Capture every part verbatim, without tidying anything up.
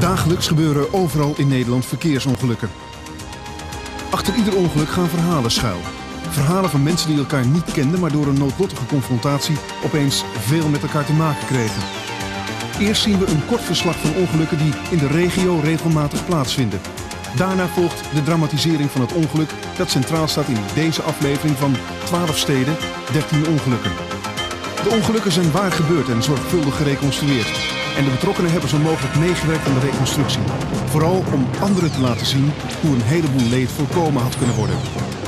Dagelijks gebeuren overal in Nederland verkeersongelukken. Achter ieder ongeluk gaan verhalen schuil. Verhalen van mensen die elkaar niet kenden, maar door een noodlottige confrontatie opeens veel met elkaar te maken kregen. Eerst zien we een kort verslag van ongelukken die in de regio regelmatig plaatsvinden. Daarna volgt de dramatisering van het ongeluk dat centraal staat in deze aflevering van twaalf steden, dertien ongelukken. De ongelukken zijn waar gebeurd en zorgvuldig gereconstrueerd. En de betrokkenen hebben zo mogelijk meegewerkt aan de reconstructie. Vooral om anderen te laten zien hoe een heleboel leed voorkomen had kunnen worden.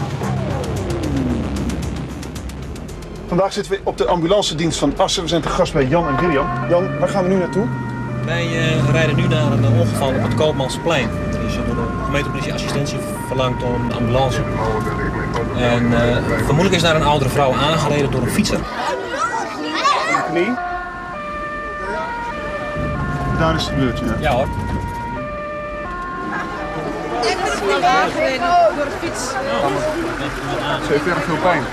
Vandaag zitten we op de ambulancedienst van Assen. We zijn te gast bij Jan en William. Jan, waar gaan we nu naartoe? Wij uh, rijden nu naar een ongeval op het Koopmansplein. Er is door de gemeentepolitie assistentie verlangd om een ambulance. En uh, vermoedelijk is daar een oudere vrouw aangereden door een fietser. Knie. Daar is het gebeurd, ja. Ja hoor. Ik ben aangereden door een fiets. Ze heeft erg veel pijn.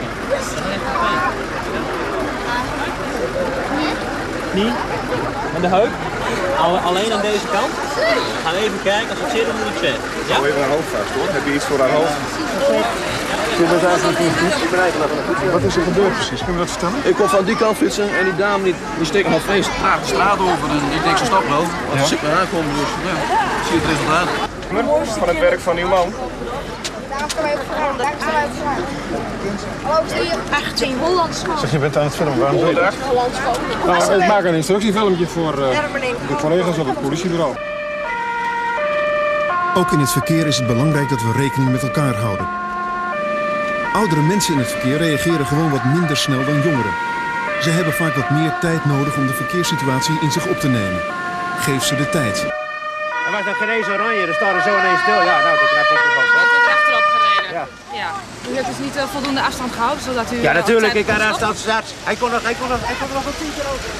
Knie en de heup. Alleen aan deze kant. We gaan even kijken, als het zit dan moet ik zeggen. Ja? Hou even haar hoofd vast hoor. Heb je iets voor haar hoofd? Zit dat eigenlijk niet goed? Wat is er gebeurd precies? Kun je dat vertellen? Ik kom van die kant fietsen en die dame die, die steekt nog vreselijk traag de straat over en ik denk ze stop wel. Als ze ja. aankomen dus ja, zie je het resultaat. Van het werk van uw man. Daar kan wij ook vooruit. Daar kan wij ook vooruit. Hallo, zie je? achttien Hollands school. Zeg, je bent aan het filmen. Waarom doe je dat? Hollands school. Nou, ik maak een instructiefilmpje voor uh, de collega's op het politiebureau. Ook in het verkeer is het belangrijk dat we rekening met elkaar houden. Oudere mensen in het verkeer reageren gewoon wat minder snel dan jongeren. Ze hebben vaak wat meer tijd nodig om de verkeerssituatie in zich op te nemen. Geef ze de tijd. Er was nog geen eens oranje, er staat er zo ineens stil. Ja, nou, dat knap ik de band. U heeft achterop gereden. Ja. Ja. U heeft dus niet uh, voldoende afstand gehouden, zodat u... Ja, natuurlijk, ik had afstand gezet. Hij kon nog, hij kon nog, hij kon nog een tien keer over.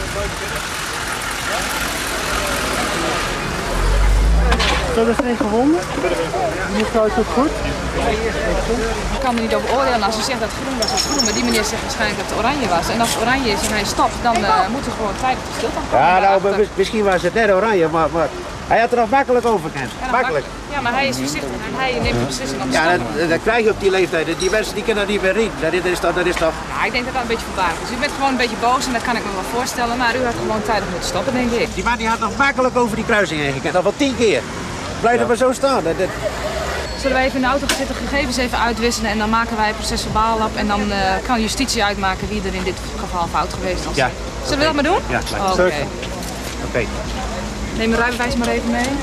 Dat is geen gewonden. Die mevrouw is het goed. Ik kan er niet over oordelen als u zegt dat groen was, dat groen. Maar die meneer zegt waarschijnlijk dat het oranje was. En als het oranje is en hij stopt, dan uh, moet er gewoon tijd op de stilstand komen. Ja, nou, misschien was het net oranje, maar, maar hij had er nog makkelijk over gekend. Ja, makkelijk. Ja, maar hij is voorzichtig en hij neemt de beslissing om te Ja, stoppen. dat, dat krijg je op die leeftijd. Die mensen die kunnen dat niet meer zien. Dat is, dat, dat is toch... Ja, ik denk dat dat een beetje verbaasd is. U bent gewoon een beetje boos en dat kan ik me wel voorstellen. Maar u had gewoon tijdig moeten stoppen, denk ik. Die man die had nog makkelijk over die kruising heen gekend. Al wel tien keer. Blijf er maar zo staan. Dat, dat... Zullen wij even in de auto gaan zitten, gegevens even uitwisselen en dan maken wij procesverbaal op. En dan uh, kan justitie uitmaken wie er in dit geval fout geweest is. Ja. Zullen we dat maar doen? Ja, gelijk. Oké. Okay. Okay. Neem mijn rijbewijs maar even mee.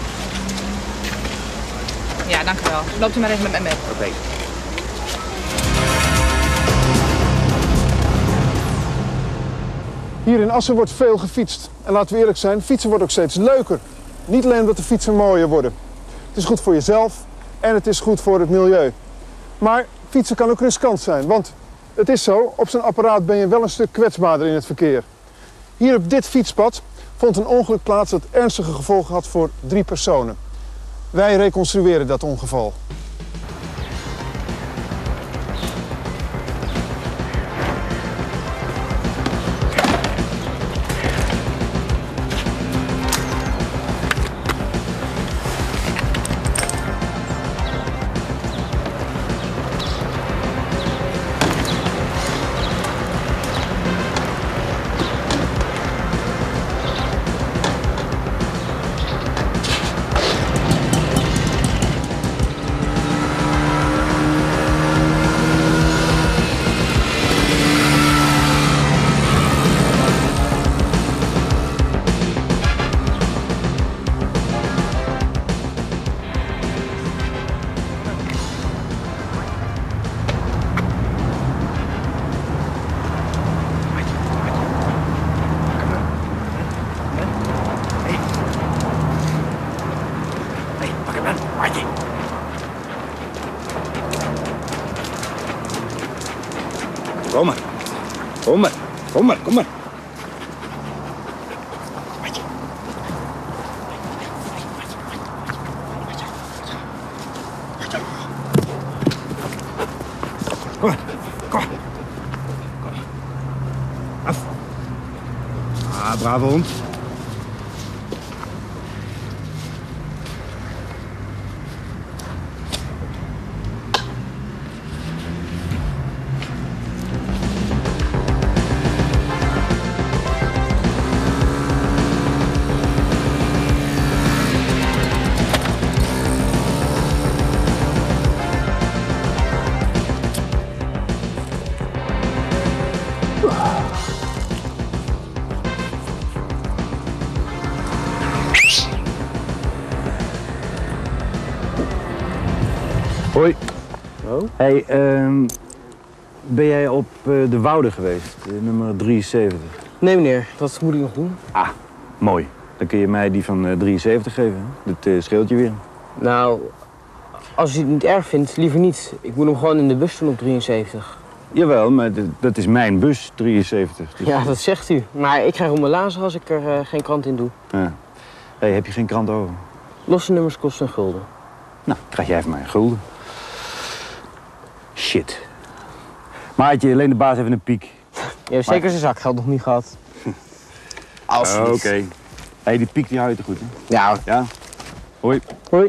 Ja, dank u wel. Loopt u maar even met mij mee. Oké. Okay. Hier in Assen wordt veel gefietst. En laten we eerlijk zijn, fietsen wordt ook steeds leuker. Niet alleen omdat de fietsen mooier worden. Het is goed voor jezelf en het is goed voor het milieu. Maar fietsen kan ook riskant zijn, want het is zo, op zo'n apparaat ben je wel een stuk kwetsbaarder in het verkeer. Hier op dit fietspad vond een ongeluk plaats dat ernstige gevolgen had voor drie personen. Wij reconstrueren dat ongeval. Kom maar. Kom maar. Kom maar, kom maar. Kom maar. Kom maar. Af. Ah, brave hond. Hoi. Oh. Hey, um, ben jij op uh, de Woude geweest, nummer drieënzeventig? Nee meneer, dat moet ik nog doen. Ah, mooi. Dan kun je mij die van uh, drieënzeventig geven. Dat uh, scheelt je weer. Nou, als u het niet erg vindt, liever niet. Ik moet hem gewoon in de bus doen op drieënzeventig. Jawel, maar dat is mijn bus, drieënzeventig. Dus... Ja, dat zegt u. Maar ik krijg om mijn lazen als ik er uh, geen krant in doe. Ja. Hey, heb je geen krant over? Losse nummers kosten een gulden. Nou, krijg jij van mij een gulden. Shit. Maatje, alleen de baas even een piek. Je hebt zeker zijn zakgeld nog niet gehad. Alsjeblieft. Oké. Okay. Hey, die piek die hou je te goed, hè? Ja. Ja? Hoi. Hoi.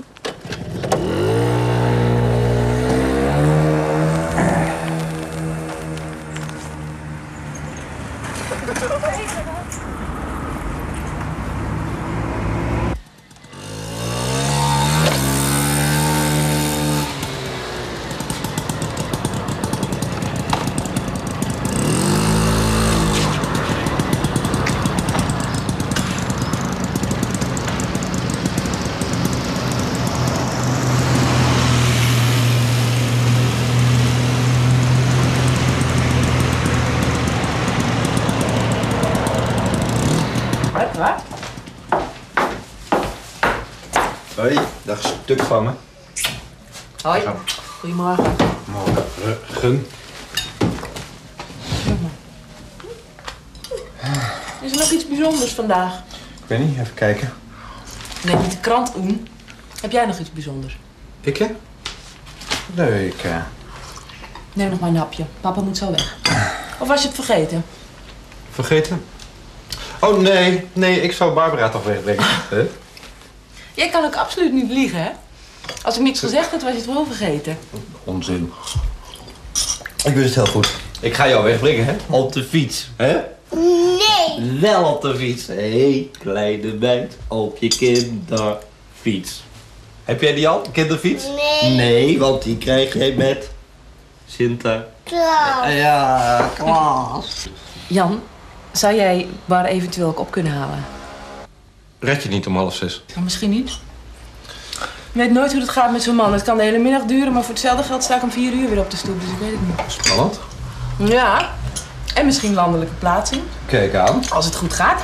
Hoi, dag stuk van me. Hoi, goedemorgen. Morgen. Is er nog iets bijzonders vandaag? Ik weet niet, even kijken. Neem niet de krant, Oen. Heb jij nog iets bijzonders? Ik, hè? Nee, ik... Uh... Neem nog maar een hapje. Papa moet zo weg. Of was je het vergeten? Vergeten? Oh, nee. Nee, ik zou Barbara toch wegbrengen. Huh? Jij kan ook absoluut niet liegen, hè? Als ik niks gezegd had, was je het wel vergeten. Onzin. Ik wist het heel goed. Ik ga jou wegbrengen, hè? Op de fiets, hè? Nee. Wel op de fiets. Hé, hey, kleine meid, op je kinderfiets. Heb jij die al, een kinderfiets? Nee. Nee, want die krijg jij met Sinterklaas. Ja, Klaas. Jan, zou jij Bar eventueel ook op kunnen halen? Red je niet om half zes? Nou, misschien niet. Je weet nooit hoe het gaat met zo'n man. Het kan de hele middag duren, maar voor hetzelfde geld sta ik om vier uur weer op de stoep, dus ik weet het niet. Spannend. Ja, en misschien landelijke plaatsing. Kijk aan. Als het goed gaat.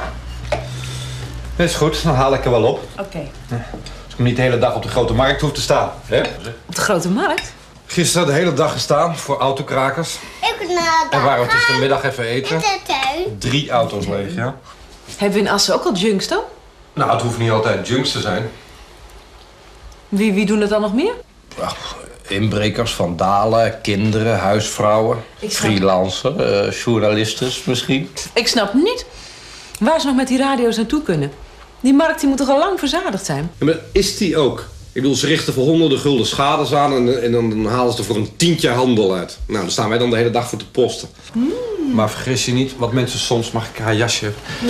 Dat is goed, dan haal ik er wel op. Oké. Okay. Als ik niet de hele dag op de Grote Markt hoef te staan. Hè? Op de Grote Markt? Gisteren de hele dag gestaan voor autokrakers. Ik naar En waren we tussen de middag even eten. tuin. Drie auto's leeg, ja. Hebben we in Assen ook al junks dan? Nou, het hoeft niet altijd junks te zijn. Wie, wie doen het dan nog meer? Ach, inbrekers, vandalen, kinderen, huisvrouwen, freelancers, uh, journalisten misschien. Ik snap niet waar ze nog met die radio's naartoe kunnen. Die markt die moet toch al lang verzadigd zijn? Ja, maar is die ook? Ik bedoel, ze richten voor honderden gulden schades aan en, en dan, dan halen ze er voor een tientje handel uit. Nou, daar staan wij dan de hele dag voor te posten. Mm. Maar vergis je niet, wat mensen soms, mag ik haar jasje ja.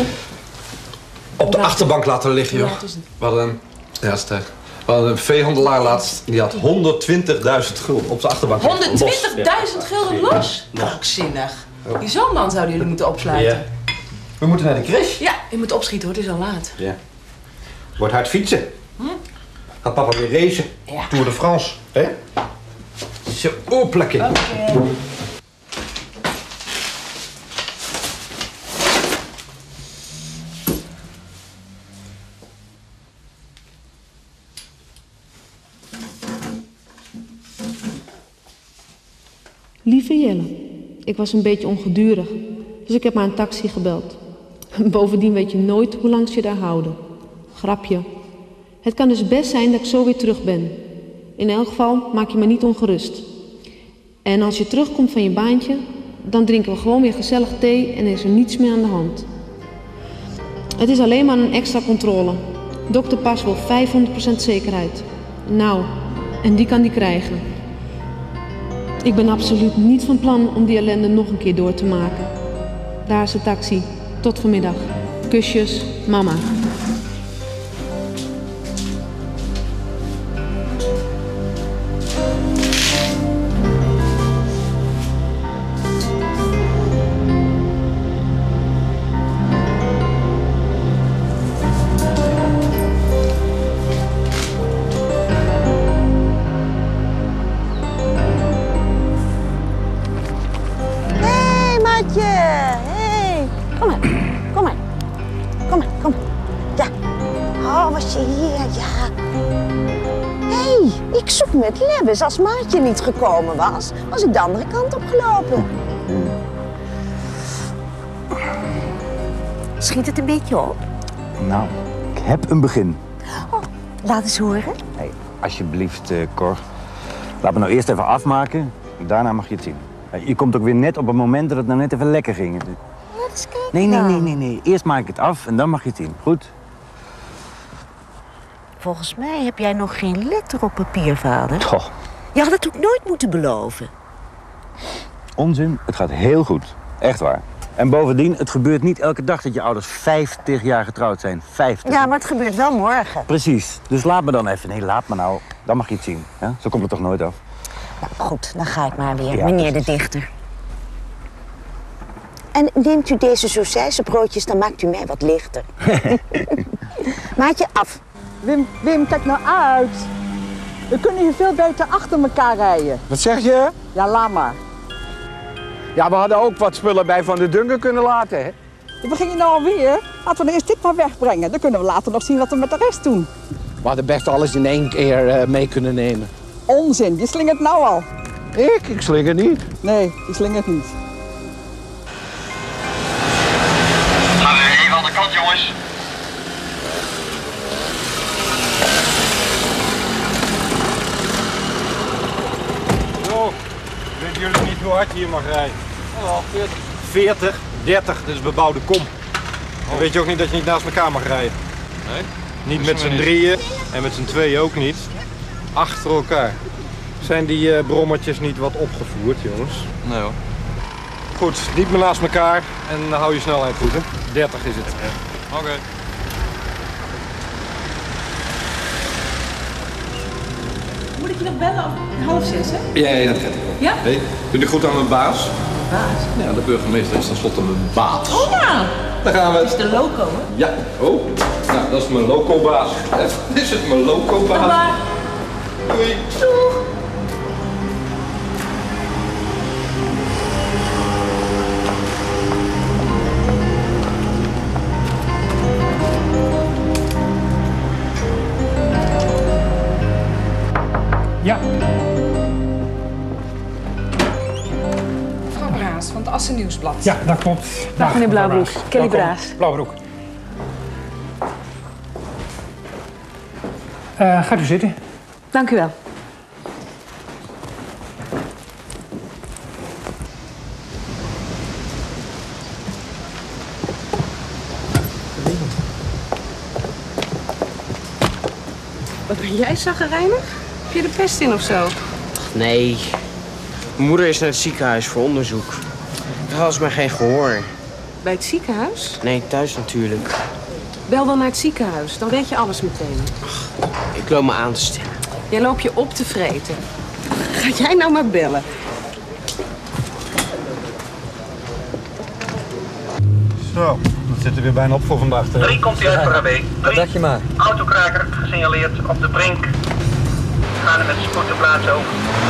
op de achterbank laten liggen, joh. Ja, we hadden een, ja, dat is het, we hadden een veehandelaar laatst, die had honderdtwintigduizend gulden op de achterbank. honderdtwintigduizend gulden los? Krankzinnig. Ja. Zo'n man zouden jullie moeten opsluiten. Ja. We moeten naar de crash. Ja, je moet opschieten hoor, het is al laat. Ja. Wordt hard fietsen. Hm? Gaat papa weer racen. Ja. Tour de France. Hè? Zo, oh, plekje. Oké. Okay. Lieve Jelle, ik was een beetje ongedurig, dus ik heb maar een taxi gebeld. Bovendien weet je nooit hoe lang ze je daar houden. Grapje. Het kan dus best zijn dat ik zo weer terug ben. In elk geval maak je me niet ongerust. En als je terugkomt van je baantje, dan drinken we gewoon weer gezellig thee en is er niets meer aan de hand. Het is alleen maar een extra controle. Dokter Pas wil vijfhonderd procent zekerheid. Nou, en die kan die krijgen. Ik ben absoluut niet van plan om die ellende nog een keer door te maken. Daar is de taxi. Tot vanmiddag. Kusjes, mama. Was je hier? Ja. Hé, hey, ik zoek met Lebbes. Als Maartje niet gekomen was, was ik de andere kant op gelopen. Schiet het een beetje op? Nou, ik heb een begin. Oh, laat eens horen. Hey, alsjeblieft, uh, Cor. Laat me nou eerst even afmaken. Daarna mag je het zien. Je komt ook weer net op het moment dat het nou net even lekker ging. Laat eens kijken. Nee, nee, nee, nee, nee. Eerst maak ik het af en dan mag je het zien. Goed? Volgens mij heb jij nog geen letter op papier, vader. Toch. Je had het ook nooit moeten beloven. Onzin, het gaat heel goed. Echt waar. En bovendien, het gebeurt niet elke dag dat je ouders vijftig jaar getrouwd zijn. vijftig. Ja, maar het gebeurt wel morgen. Precies. Dus laat me dan even. Nee, laat me nou. Dan mag je het zien. Ja? Zo komt het toch nooit af? Nou, goed, dan ga ik maar weer, Ja, meneer precies. de dichter. En neemt u deze sausijzenbroodjes, dan maakt u mij wat lichter. Maak je af. Wim, Wim, kijk nou uit. We kunnen hier veel beter achter elkaar rijden. Wat zeg je? Ja, laat maar. Ja, we hadden ook wat spullen bij Van de Dunker kunnen laten, hè? We begin je nou alweer? Laten we eerst dit maar wegbrengen. Dan kunnen we later nog zien wat we met de rest doen. We hadden best alles in één keer uh, mee kunnen nemen. Onzin, je slingert nou al. Ik? Ik slinger niet. Nee, je slingert niet. Gaan we even aan de kant, jongens. Zo, weten jullie niet hoe hard je hier mag rijden? Ja, veertig. veertig, dertig, dat is bebouwde kom. Dan weet je ook niet dat je niet naast elkaar mag rijden. Nee? Niet met z'n drieën en met z'n tweeën ook niet. Achter elkaar. Zijn die uh, brommertjes niet wat opgevoerd, jongens? Nee hoor. Goed, niet meer naast elkaar en dan hou je snelheid goed, hè? dertig is het. Ja. Oké. Okay. Moet ik je nog bellen om half zes, hè? Ja, ja, dat gaat wel. Ja? Hey, doe je goed aan mijn baas? Baas? Ja, de burgemeester is tenslotte mijn baas. Oh ja! Daar gaan we. Dat is de loco, hè? Ja. Oh, nou, dat is mijn loco-baas. Dit is het mijn loco-baas. Bye. Doei. Doeg. Ja. Mevrouw Braas van het Assen Nieuwsblad. Ja, dat klopt. Dag, meneer mevrouw Blauwbroek. Braas. Kelly Welkom. Braas. Blauwbroek. Uh, gaat u zitten. Dank u wel. Wat ben jij zaggerijnig? Heb je de pest in of zo? Nee. Mijn moeder is naar het ziekenhuis voor onderzoek. Daar had ze maar geen gehoor. Bij het ziekenhuis? Nee, thuis natuurlijk. Bel dan naar het ziekenhuis, dan weet je alles meteen. Ik loop me aan te stellen. Jij loopt je op te vreten. Ga jij nou maar bellen? Zo, dat zit er weer bijna op voor vandaag. Drie komt hij uit voor A B. Wat dacht je maar? Autokraker gesignaleerd op de brink. Gaan er met spoed de plaats over.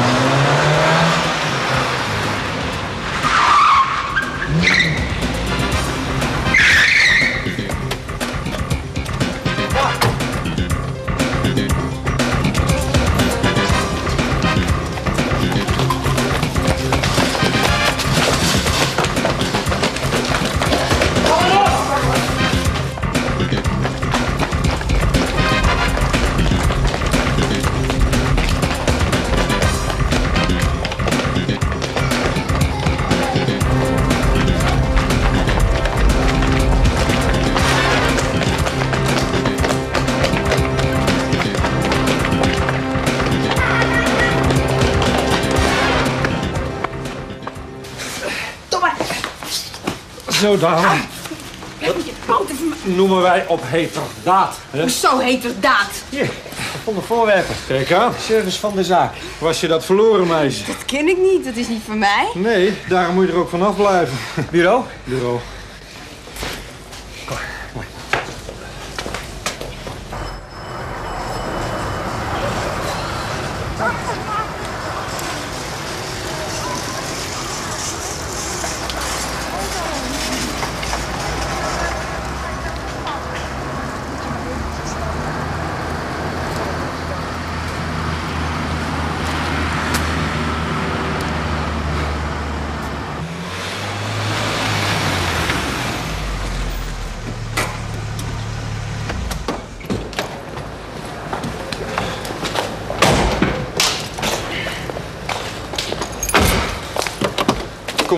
Zo, dame. Dat noemen wij op heterdaad. Hoezo heterdaad? Hier, gevonden voorwerpen. Kijk aan. Service van de zaak. Was je dat verloren, meisje? Dat ken ik niet, dat is niet van mij. Nee, daarom moet je er ook vanaf blijven. Bureau? Bureau.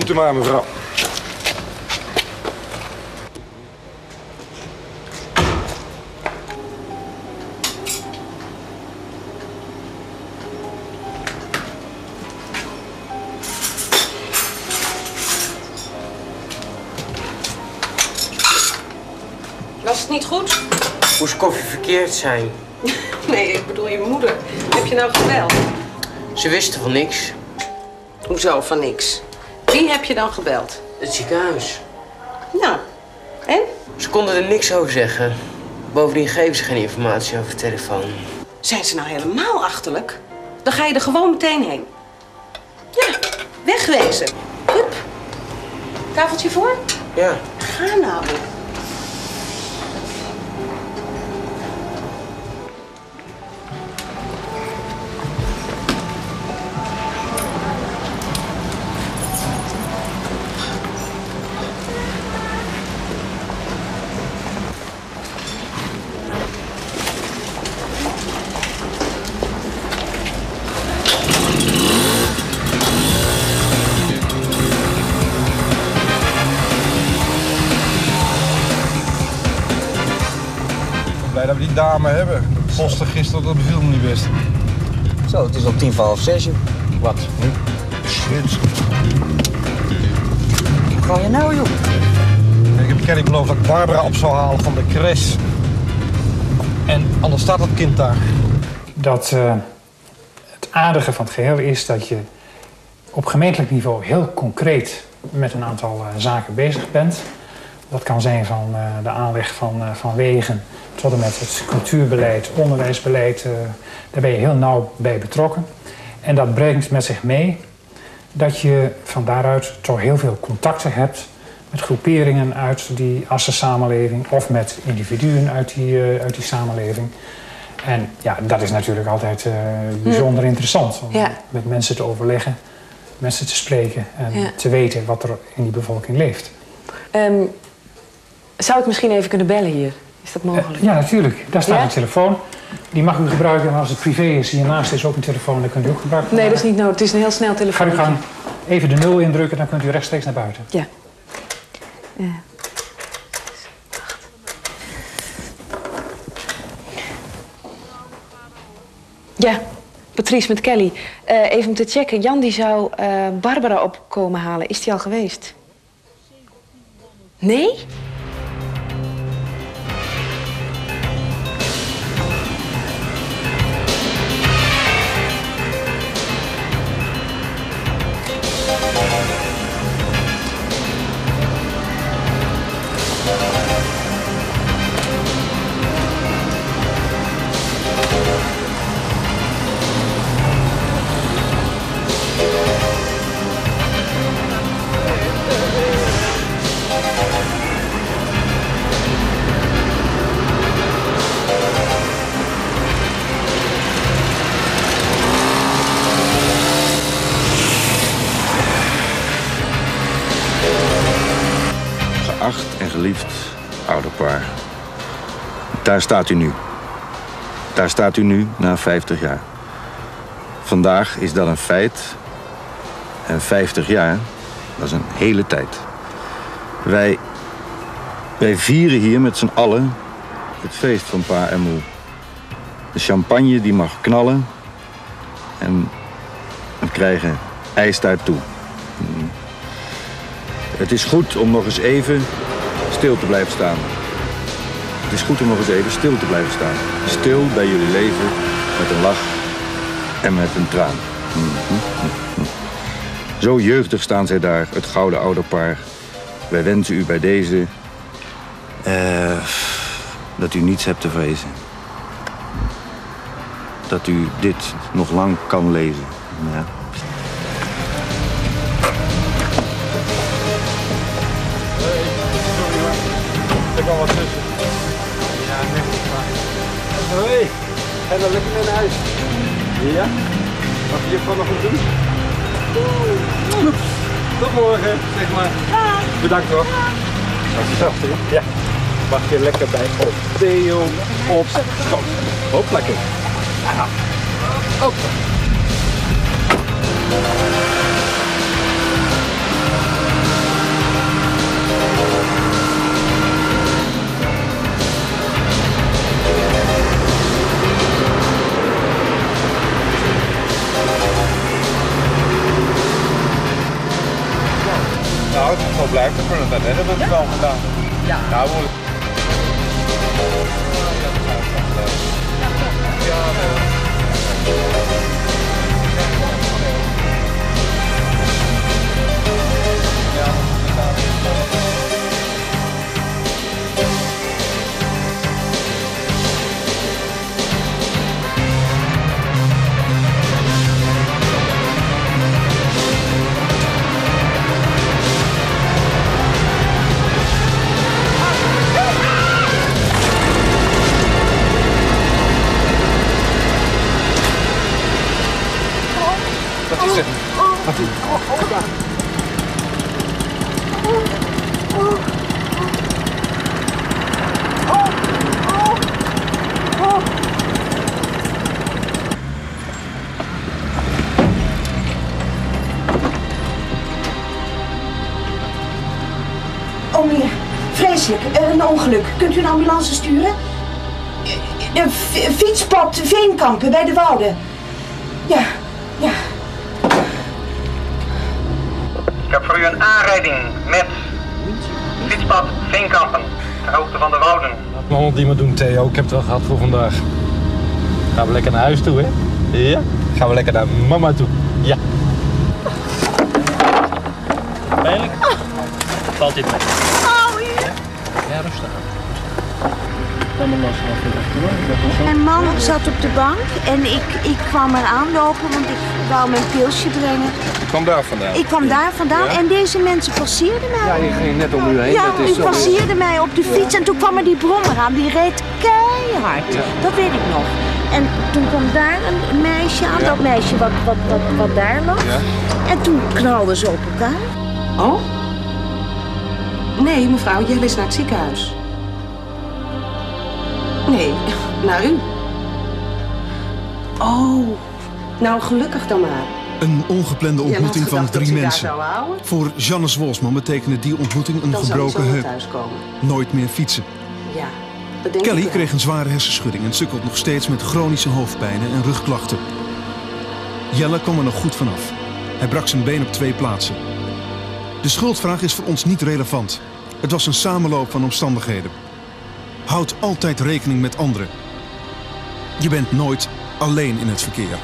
Doet u maar, mevrouw. Was het niet goed? Moest koffie verkeerd zijn? Nee, ik bedoel je moeder. Heb je nou gebeld? Ze wisten van niks. Hoezo van niks? Wie heb je dan gebeld? Het ziekenhuis. Nou, en? Ze konden er niks over zeggen. Bovendien geven ze geen informatie over de telefoon. Zijn ze nou helemaal achterlijk? Dan ga je er gewoon meteen heen. Ja, wegwezen. Hup. Tafeltje voor? Ja. Ga nou. Blij dat we die dame hebben. De posten gisteren, dat beviel me niet best. Zo, het is al tien voor half zes, joh. Wat? Nu? Shit. Wat ga je nou, joh? Ik heb Kelly beloofd dat ik Barbara op zou halen van de crash. En anders staat dat kind daar. Dat uh, het aardige van het geheel is dat je op gemeentelijk niveau heel concreet met een aantal uh, zaken bezig bent. Dat kan zijn van uh, de aanleg van, uh, van wegen tot en met het cultuurbeleid, onderwijsbeleid. Uh, daar ben je heel nauw bij betrokken. En dat brengt met zich mee dat je van daaruit toch heel veel contacten hebt met groeperingen uit die assensamenleving of met individuen uit die, uh, uit die samenleving. En ja, dat is natuurlijk altijd uh, bijzonder hm. interessant om ja. met mensen te overleggen, mensen te spreken en ja. te weten wat er in die bevolking leeft. Um, zou ik misschien even kunnen bellen hier? Is dat mogelijk? Uh, ja, natuurlijk. Daar staat ja? een telefoon. Die mag u gebruiken. En als het privé is, hiernaast is ook een telefoon. Dan kunt u ook gebruiken. Nee, dat is niet nodig. Het is een heel snel telefoon. Ga u gaan even de nul indrukken, dan kunt u rechtstreeks naar buiten. Ja. Ja. Ja, Patrice met Kelly. Uh, even om te checken. Jan die zou uh, Barbara opkomen halen. Is die al geweest? Nee? Geacht en geliefd ouderpaar. Daar staat u nu. Daar staat u nu na vijftig jaar. Vandaag is dat een feit. En vijftig jaar, dat is een hele tijd. Wij, wij vieren hier met z'n allen het feest van pa en moe. De champagne die mag knallen. En we krijgen ijs daartoe. Het is goed om nog eens even stil te blijven staan. Het is goed om nog eens even stil te blijven staan. Stil bij jullie leven, met een lach en met een traan. Zo jeugdig staan zij daar, het gouden ouderpaar. Wij wensen u bij deze uh, dat u niets hebt te vrezen. Dat u dit nog lang kan lezen. Ja. Er kan wat tussen. Ja, netjes maar. Hoi, ga dan lekker mee naar huis. Ja? Mag je juffrouw nog wat doen? Oeh. Tot morgen, zeg maar. Ja. Bedankt hoor. Dat is zacht, hè? Ja. Mag je lekker bij op Theo op schoot. Hop, lekker. Ja. Op. Kijk, we kunnen dat net hebben we wel gedaan. Ja. Nou, we... Wat is er? Wat is er? Oh meneer, vreselijk. Er een ongeluk. Kunt u een ambulance sturen? Een fietspad Veenkampen bij de Wouden. Ja, ja. Ik heb voor u een aanrijding met fietspad Veenkampen, ter hoogte van de Wouden. Laat me die maar doen, Theo. Ik heb het wel gehad voor vandaag. Gaan we lekker naar huis toe, hè? Ja? Gaan we lekker naar mama toe. Ja. Pijnlijk? Valt dit mee? Oh, hier. Ja, rustig. Mijn man zat op de bank en ik, ik kwam eraan lopen, want ik wou mijn pilsje brengen. Ik kwam daar vandaan. Ik kwam daar vandaan Ja? en deze mensen passeerden mij. Ja, die ging net om u heen. Ja, dat is die zo- passeerden mij op de fiets en toen kwam er die brommer aan. Die reed keihard. Ja. Dat weet ik nog. En toen kwam daar een meisje aan, Ja. dat meisje wat, wat, wat, wat daar lag. Ja. En toen knalden ze op elkaar. Oh? Nee, mevrouw, Jelle is naar het ziekenhuis. Nee, naar u. Oh, nou gelukkig dan maar. Een ongeplande Ja, ontmoeting had van gedacht dat drie u daar mensen. zou houden. Voor Jannes Wolsman betekende die ontmoeting een Dan zou gebroken ik zo heup. naar thuis komen. Nooit meer fietsen. Ja, dat denk Kelly ik wel. kreeg een zware hersenschudding en sukkelt nog steeds met chronische hoofdpijnen en rugklachten. Jelle kwam er nog goed vanaf. Hij brak zijn been op twee plaatsen. De schuldvraag is voor ons niet relevant. Het was een samenloop van omstandigheden. Houd altijd rekening met anderen. Je bent nooit alleen in het verkeer.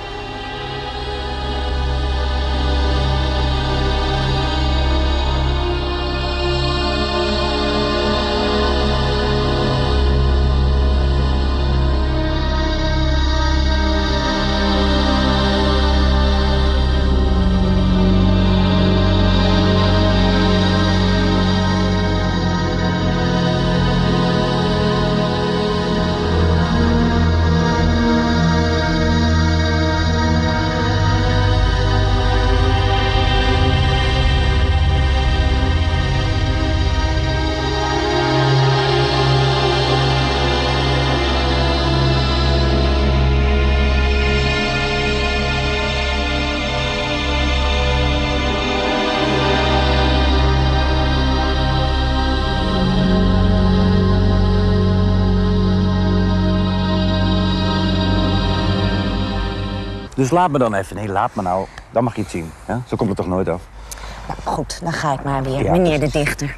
Dus laat me dan even. Nee, laat me nou. Dan mag je het zien. Ja? Zo komt het toch nooit af? Nou goed, dan ga ik maar weer, Ja, meneer de dichter.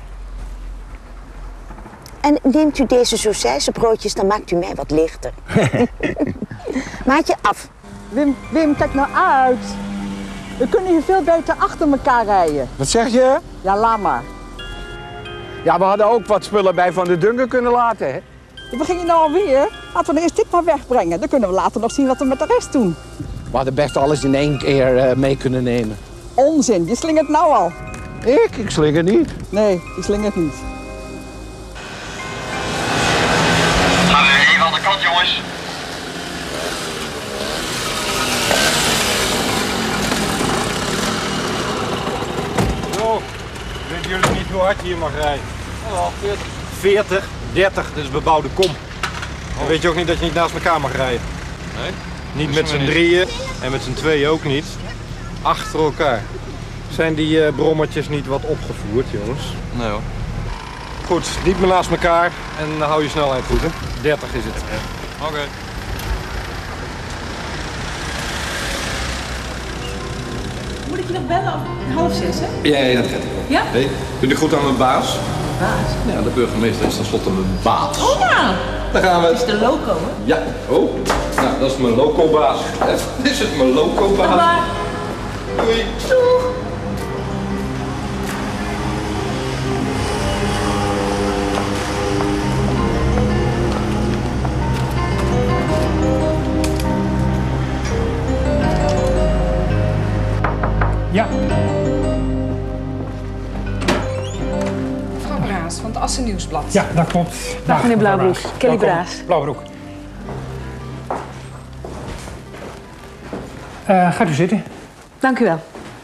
En neemt u deze sausijzenbroodjes, dan maakt u mij wat lichter. Maatje af. Wim, Wim, kijk nou uit. We kunnen hier veel beter achter elkaar rijden. Wat zeg je? Ja, laat maar. Ja, we hadden ook wat spullen bij Van de Dunker kunnen laten, hè? We gingen nou alweer. Laten we eerst dit maar wegbrengen. Dan kunnen we later nog zien wat we met de rest doen. We hadden best alles in één keer uh, mee kunnen nemen. Onzin, je slingert nou al. Ik? Ik slinger niet. Nee, je slingert niet. Gaan we even aan de kant, jongens. Zo, weten jullie niet hoe hard je hier mag rijden? Oh, veertig. veertig, dertig, dat is bebouwde kom. Dan weet je ook niet dat je niet naast elkaar mag rijden. Nee? Niet met z'n drieën en met z'n tweeën ook niet. Achter elkaar. Zijn die uh, brommertjes niet wat opgevoerd, jongens? Nee hoor. Goed, niet meer naast elkaar en dan hou je snelheid goed, hè? dertig is het. Oké. Okay. Moet ik ik je nog bellen om half zes, hè? Ja, ja, dat red ik wel. Ja? Hey, doe je goed aan mijn baas? Baas? Ja, de burgemeester is tenslotte mijn baas. Oh ja! Daar gaan we. Dat is de loco, hè? Ja, oh. Nou, dat is mijn loco-baas. Is het mijn loco-baas? Papa. Doei. Doeg. Ja. Mevrouw Braas van het Assen Nieuwsblad. Ja, dat klopt. Dag meneer Blauwbroek. Kelly Braas. Blauwbroek. Uh, gaat u zitten. Dank u wel.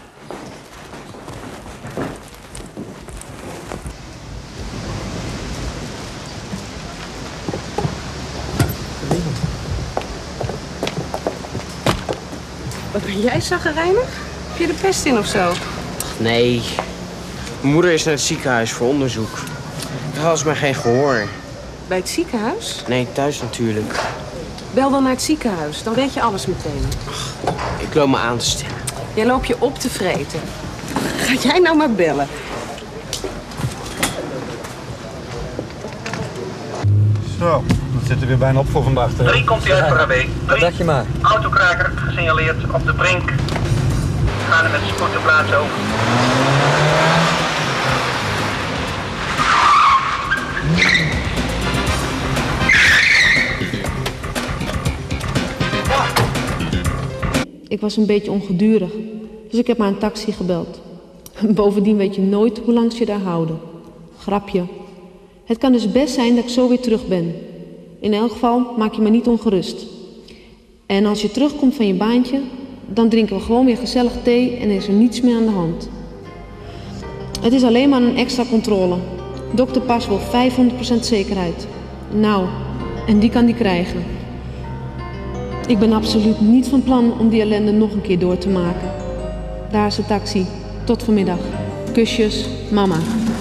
Wat ben jij zaggerijnig? Heb je de pest in of zo? Nee. Mijn moeder is naar het ziekenhuis voor onderzoek. Daar had ze maar geen gehoor. Bij het ziekenhuis? Nee, thuis natuurlijk. Bel dan naar het ziekenhuis, dan weet je alles meteen. Ik loop me aan te stellen. Jij loopt je op te vreten. Ga jij nou maar bellen? Zo, dat zit er weer bijna op voor vandaag. Drie komt hij uit voor A B. Dat dacht je maar. Autokraker gesignaleerd op de brink. We gaan er met spoed de plaats over. Ik was een beetje ongedurig, dus ik heb maar een taxi gebeld. Bovendien weet je nooit hoe lang ze je daar houden. Grapje. Het kan dus best zijn dat ik zo weer terug ben. In elk geval maak je me niet ongerust. En als je terugkomt van je baantje, dan drinken we gewoon weer gezellig thee en is er niets meer aan de hand. Het is alleen maar een extra controle. Dokter Pas wil vijfhonderd procent zekerheid. Nou, en die kan die krijgen. Ik ben absoluut niet van plan om die ellende nog een keer door te maken. Daar is de taxi. Tot vanmiddag. Kusjes, mama.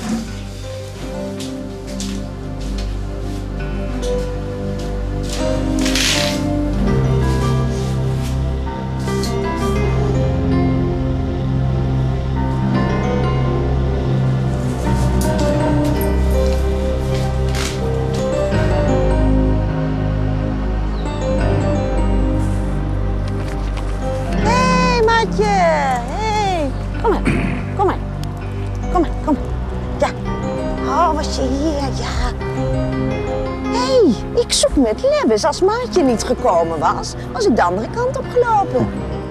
Hey, kom maar, kom maar, kom maar, kom maar. Ja. Oh, was je hier? Ja. Hé, hey, ik zoek met Lebbes. Als Maatje niet gekomen was, was ik de andere kant op gelopen.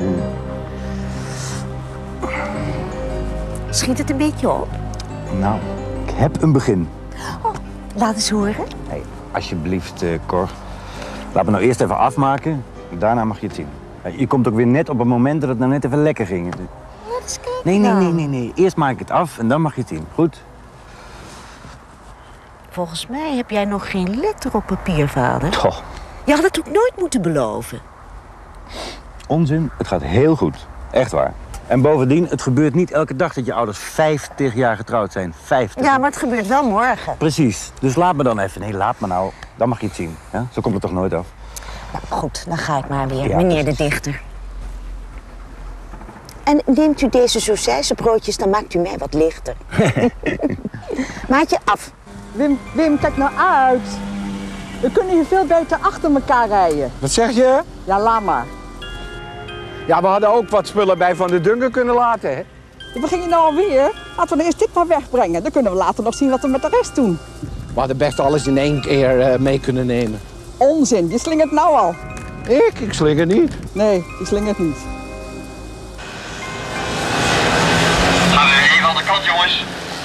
Schiet het een beetje op? Nou, ik heb een begin. Oh, laat eens horen. Hey, alsjeblieft, uh, Cor. Laat me nou eerst even afmaken. Daarna mag je het zien. Je komt ook weer net op het moment dat het nou net even lekker ging. Laat eens kijken. Nee, nee, nee, nee, nee. Eerst maak ik het af en dan mag je het zien. Goed? Volgens mij heb jij nog geen letter op papier, vader. Toch. Je had het ook nooit moeten beloven. Onzin, het gaat heel goed. Echt waar. En bovendien, het gebeurt niet elke dag dat je ouders vijftig jaar getrouwd zijn. vijftig. Ja, maar het gebeurt wel morgen. Precies. Dus laat me dan even. Nee, laat me nou. Dan mag je het zien. Ja? Zo komt het toch nooit af? Nou, goed, dan ga ik maar weer, Ja, meneer precies. de dichter. En neemt u deze sausijzenbroodjes, dan maakt u mij wat lichter. Maatje, af. Wim, Wim, kijk nou uit. We kunnen hier veel beter achter elkaar rijden. Wat zeg je? Ja, laat maar. Ja, we hadden ook wat spullen bij Van de Dunker kunnen laten, hè? We gingen nou alweer. Laten we eerst dit maar wegbrengen. Dan kunnen we later nog zien wat we met de rest doen. We hadden best alles in één keer uh, mee kunnen nemen. Onzin, je slingert nou al. Ik? Ik slinger niet. Nee, je slingert niet. Gaan we even aan de kant, jongens.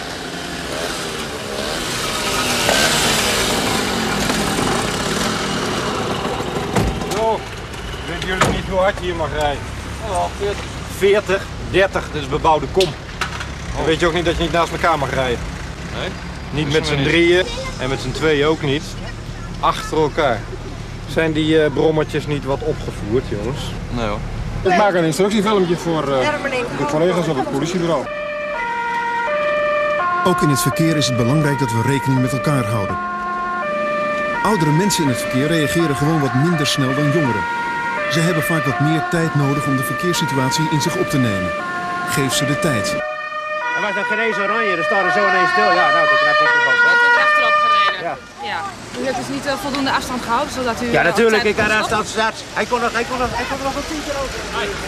Zo, weten jullie niet hoe hard je hier mag rijden? Oh, veertig. veertig, dertig, dat is bebouwde kom. Dan weet je ook niet dat je niet naast elkaar mag rijden. Nee? Niet met z'n drieën en met z'n tweeën ook niet. Achter elkaar. Zijn die uh, brommertjes niet wat opgevoerd, jongens? Nee hoor. Ik maak een instructiefilmpje voor uh, de collega's op het politiebureau. Ook in het verkeer is het belangrijk dat we rekening met elkaar houden. Oudere mensen in het verkeer reageren gewoon wat minder snel dan jongeren. Ze hebben vaak wat meer tijd nodig om de verkeerssituatie in zich op te nemen. geef ze de tijd. Er was nog geen eens oranje, er staat er zo ineens stil. Ja, nou, dat knap ik de bal. Dat wordt achterop gereden. Ja. Ja. U hebt dus niet uh, voldoende afstand gehouden, zodat u... Ja, natuurlijk, ik had had afstand staat. Hij kon nog, hij kon nog, hij kon nog een tien keer over.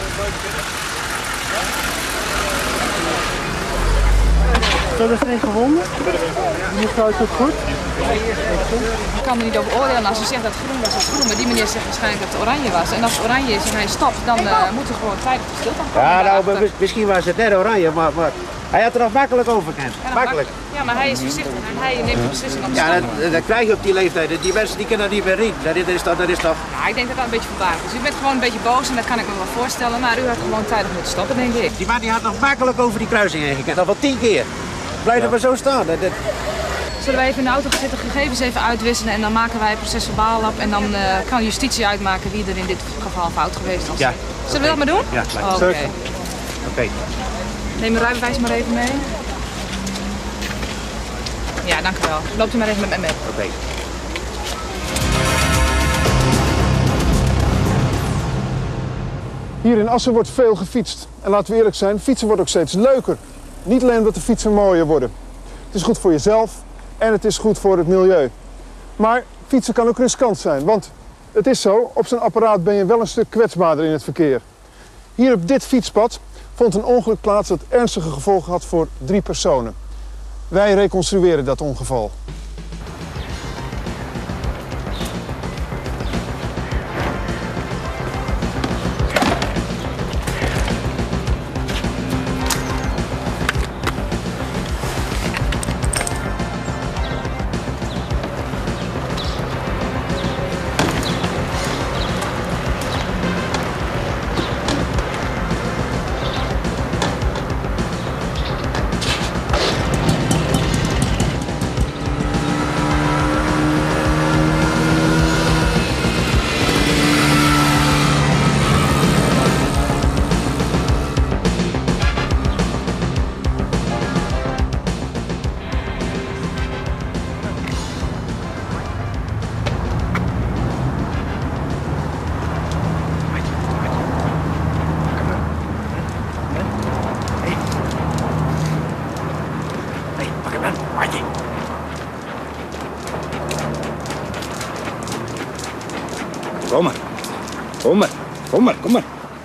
Dat is geen gewonden. Mevrouw, is het goed? Ik kan er niet over oordelen als u zegt dat het groen was, dat het groen. Maar die meneer zegt waarschijnlijk dat het oranje was. En als het oranje is en hij stopt, dan uh, moet er gewoon tijdig stil gaan komen. Ja, nou, misschien was het net oranje, maar, maar hij had er nog makkelijk over gekend. Ja, makkelijk. Ja, maar hij is voorzichtig en hij neemt de beslissing op de Ja, dat, dat krijg je op die leeftijd. Die mensen die kunnen dat niet meer zien. Dat is, dat, dat is toch... Ja, ik denk dat dat een beetje verbaasd is. U bent gewoon een beetje boos en dat kan ik me wel voorstellen. Maar u had gewoon tijdig moeten stoppen, denk ik. Die man die had nog makkelijk over die kruising heen gekend. Al wel tien keer. Blijf er maar zo staan. Dat, dat... Zullen wij even in de auto zitten, gegevens even uitwisselen en dan maken wij het proces verbaal op. En dan uh, kan justitie uitmaken wie er in dit geval fout geweest is. Ja. Zullen we dat maar doen? Ja, gelijk. Oké. Okay. Okay. Neem mijn rijbewijs maar even mee. Ja, dank u wel. Loopt u maar even met mij mee. Oké. Okay. Hier in Assen wordt veel gefietst. En laten we eerlijk zijn, fietsen wordt ook steeds leuker. Niet alleen omdat de fietsen mooier worden. Het is goed voor jezelf en het is goed voor het milieu. Maar fietsen kan ook riskant zijn, want het is zo, op zo'n apparaat ben je wel een stuk kwetsbaarder in het verkeer. Hier op dit fietspad vond een ongeluk plaats dat ernstige gevolgen had voor drie personen. Wij reconstrueren dat ongeval. Kom maar. Kom maar. Kom maar, kom maar.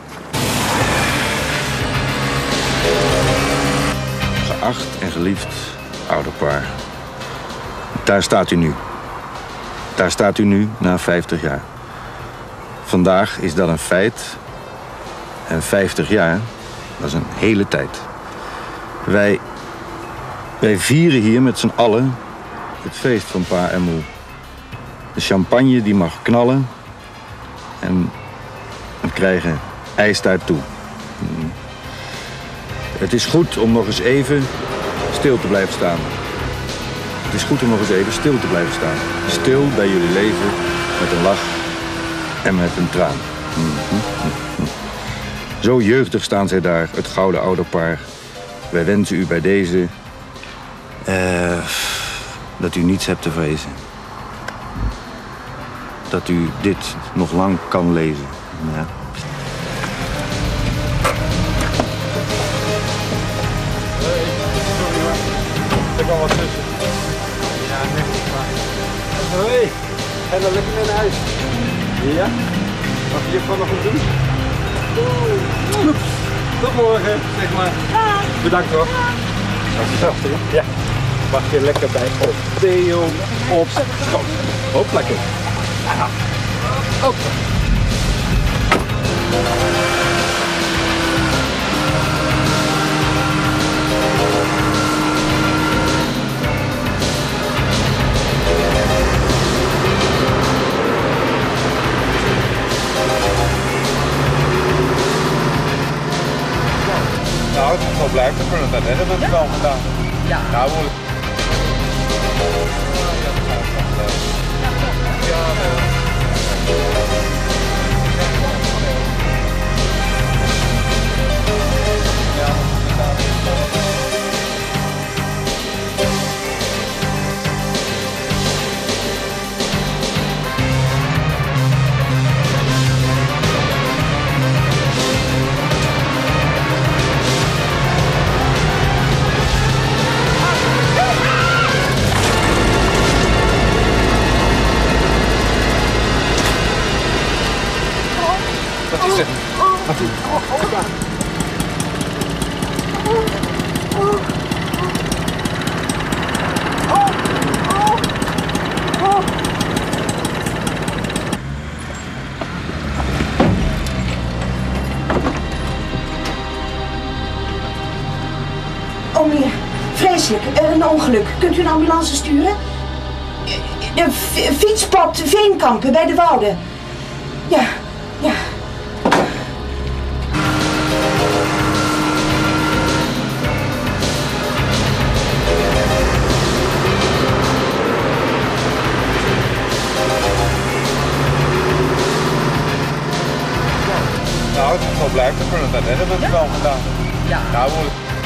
Geacht en geliefd ouderpaar. Daar staat u nu. Daar staat u nu na vijftig jaar. Vandaag is dat een feit. En vijftig jaar, dat is een hele tijd. Wij, wij vieren hier met z'n allen het feest van pa en moe. De champagne die mag knallen. En we krijgen ijstijd toe. Het is goed om nog eens even stil te blijven staan. Het is goed om nog eens even stil te blijven staan. Stil bij jullie leven met een lach en met een traan. Zo jeugdig staan zij daar, het gouden ouderpaar. Wij wensen u bij deze uh, dat u niets hebt te vrezen. Dat u dit nog lang kan lezen. Ja. Er kan wat tussen. Ja, netjes maar. Hoi, ga dan lekker mee naar huis. Ja? Mag je juffrouw nog wat doen? Tot morgen, zeg maar. Bedankt hoor. Dat is achter je. Ja. Mag je lekker bij op Theo op schoot. Hop, lekker. Op. Nou, het is wel blijven, we kunnen dat net hebben we wel gedaan. Ja. Nou, we... Oh meneer, vreselijk. Uh, een ongeluk. Kunt u een ambulance sturen? De fietspad Veenkampen bij de Wouden. Ja, ja. Nou, als het zo blijft, dan kunnen we dat net hebben we wel gedaan. Ja. Nou, we...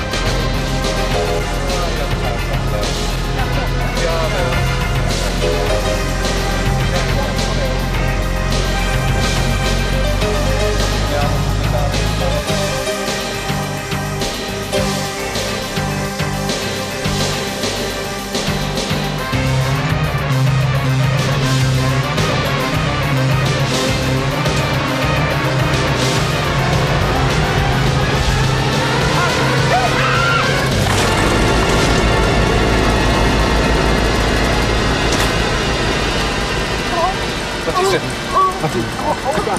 Wat is het? Wat is het?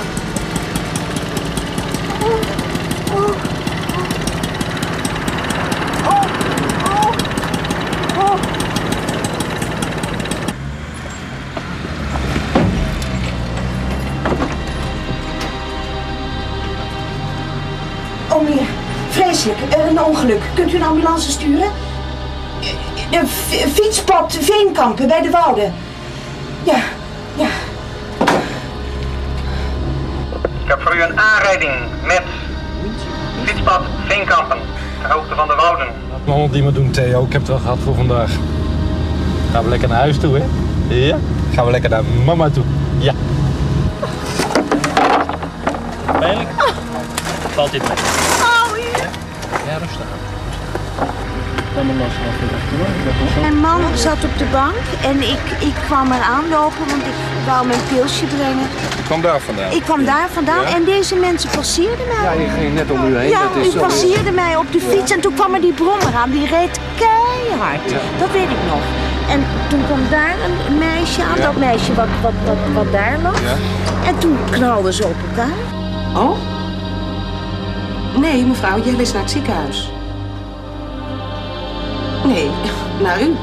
Oh meneer, vreselijk. Uh, een ongeluk. Kunt u een ambulance sturen? De fietspad Veenkampen bij de Wouden. Ja, ja. Ik heb voor u een aanrijding met fietspad Veenkampen, ter hoogte van de Wouden. Laat me die maar doen, Theo. Ik heb het wel gehad voor vandaag. Gaan we lekker naar huis toe, hè? Ja? Gaan we lekker naar mama toe. Ja. Pijnlijk? Valt dit mee? Oh, hier. Ja, rustig aan. Mijn man zat op de bank en ik, ik kwam er aanlopen, want ik wou mijn pilsje brengen. Ik kwam daar vandaan. Ik kwam daar vandaan Ja? en deze mensen passeerden mij. Ja, die ging net om u heen. Ja, dat is die zo... passeerden mij op de fiets en toen kwam er die brommer aan. Die reed keihard. Ja. Dat weet ik nog. En toen kwam daar een meisje aan, Ja. dat meisje wat, wat, wat, wat daar lag. Ja. En toen knalden ze op elkaar. Oh? Nee, mevrouw, jij is naar het ziekenhuis. Nee, naar u.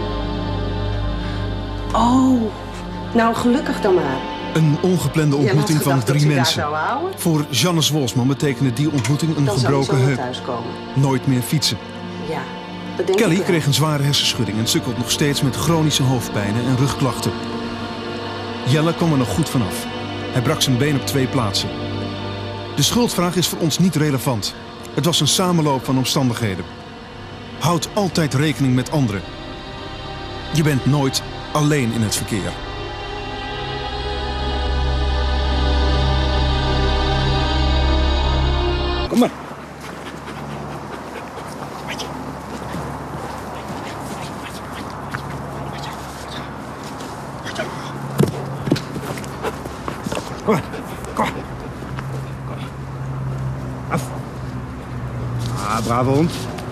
Oh, nou gelukkig dan maar. Een ongeplande Jij had ontmoeting van gedacht dat drie ze daar mensen. zou houden? Voor Jannes Wolsman betekende die ontmoeting een Dan zou je gebroken zo heup. thuis komen. Nooit meer fietsen. Ja, dat denk Kelly ik wel. kreeg een zware hersenschudding en sukkelt nog steeds met chronische hoofdpijnen en rugklachten. Jelle kwam er nog goed vanaf. Hij brak zijn been op twee plaatsen. De schuldvraag is voor ons niet relevant. Het was een samenloop van omstandigheden. Houd altijd rekening met anderen. Je bent nooit alleen in het verkeer. Kom maar. Kom maar. Kom maar. Af. Ah, brave hond.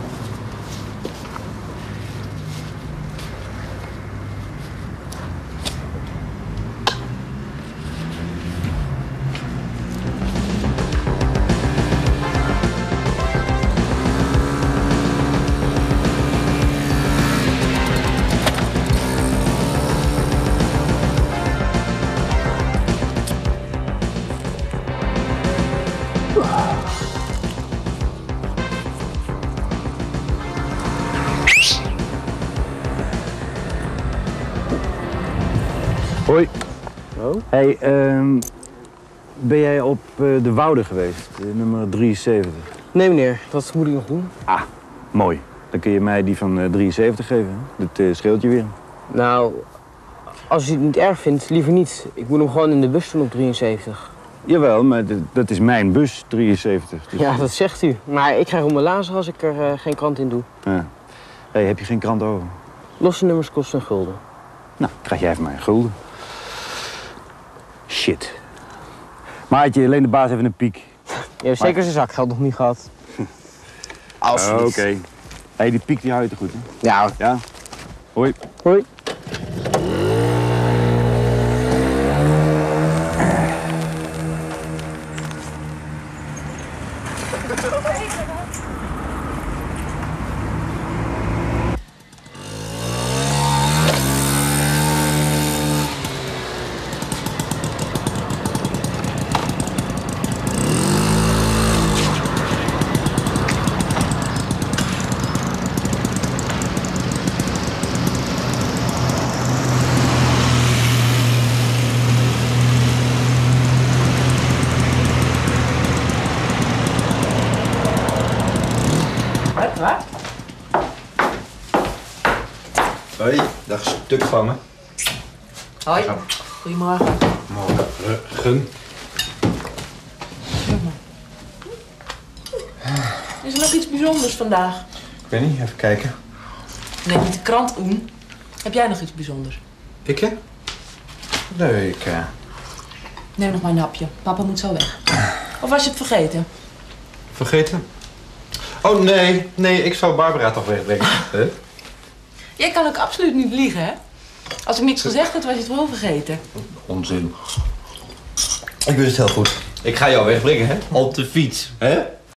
Hoi. Oh? Hey, ehm, ben jij op uh, de Woude geweest, uh, nummer drieënzeventig? Nee meneer, dat moet ik nog doen. Ah, mooi. Dan kun je mij die van uh, drieënzeventig geven. Hè? Dat uh, scheelt je weer. Nou, als u het niet erg vindt, liever niet. Ik moet hem gewoon in de bus doen op drieënzeventig. Jawel, maar dat is mijn bus, drieënzeventig. Dus... Ja, dat zegt u. Maar ik krijg om mijn lazen als ik er uh, geen krant in doe. Ja. Hey, heb je geen krant over? Losse nummers kosten een gulden. Nou, krijg jij van mij een gulden. Shit. Maatje, leen de baas even een piek. Je hebt zeker zijn zakgeld nog niet gehad. Oké. Okay. Hey, die piek die houdt er goed, hè? Ja. Ja. Hoi. Hoi. Hoi, dag stuk van me. Hoi, goedemorgen. Morgen. Is er nog iets bijzonders vandaag? Ik weet niet, even kijken. Neem niet de krant, Oen. Heb jij nog iets bijzonders? Ik, hè? Nee, ik... Uh... Neem nog maar een hapje. Papa moet zo weg. Of was je het vergeten? Vergeten? Oh, nee. Nee, ik zou Barbara toch wegbrengen. Huh? Jij kan ook absoluut niet liegen, hè? Als ik niks gezegd had, was je het wel vergeten. Onzin. Ik wist het heel goed. Ik ga jou wegbrengen, hè? Op de fiets, hè?